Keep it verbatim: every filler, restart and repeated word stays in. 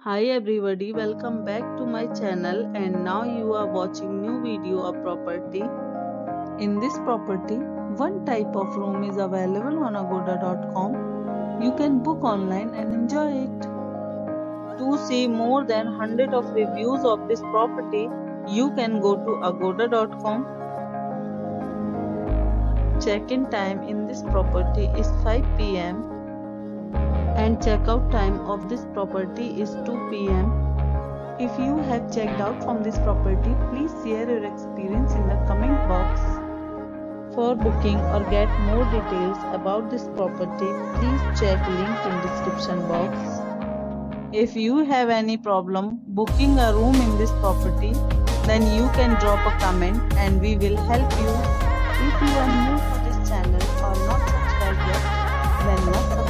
Hi everybody, welcome back to my channel, and now you are watching new video of property. In this property, one type of room is available on agoda dot com. You can book online and enjoy it. To see more than one hundred of reviews of this property, you can go to agoda dot com. Check-in time in this property is five p m and checkout time of this property is two p m If you have checked out from this property, please share your experience in the comment box. For booking or get more details about this property, please check link in description box. If you have any problem booking a room in this property, then you can drop a comment and we will help you. If you are new to this channel or not subscribed yet, then must